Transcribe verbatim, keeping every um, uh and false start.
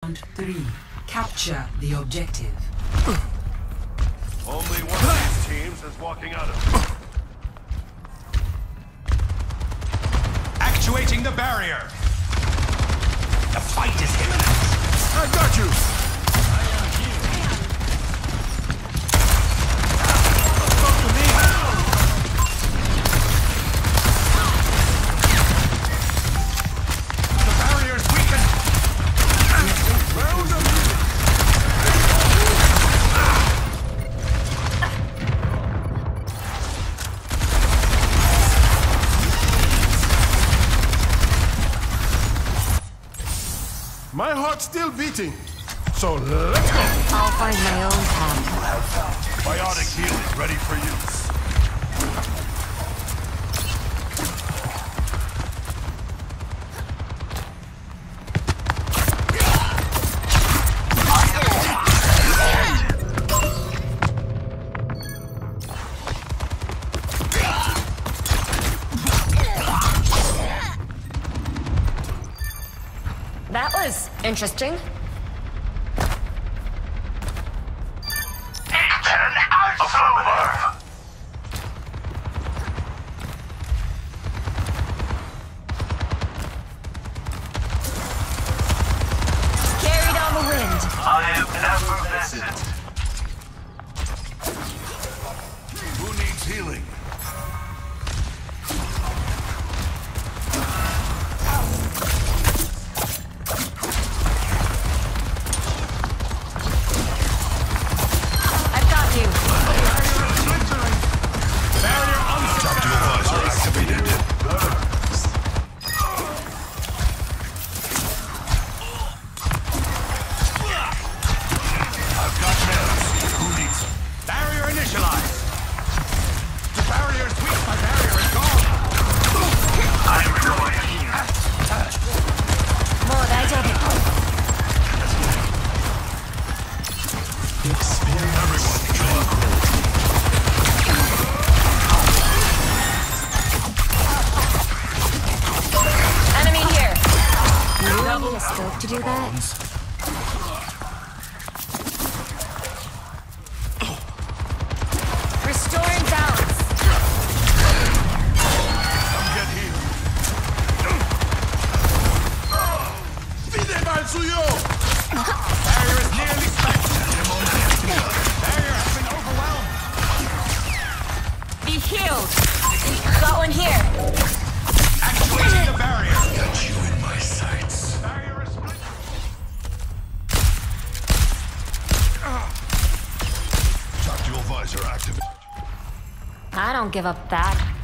Round three. Capture the objective. Only one of these teams is walking out of it. Actuating the barrier. The fight is imminent. I got you! My heart's still beating, so let's go! I'll find my own path. Biotic healing ready for use. That was interesting. Carried on the wind. I am effervescent. Who needs healing? To do that? Restoring balance. Come get healed. Fide mal suyo! Barrier is nearly spent. Barrier has been overwhelmed. Be healed. Got one here. Actuating the barrier. Got you in my sights. Barrier is split. Tactical visor activated. I don't give up that.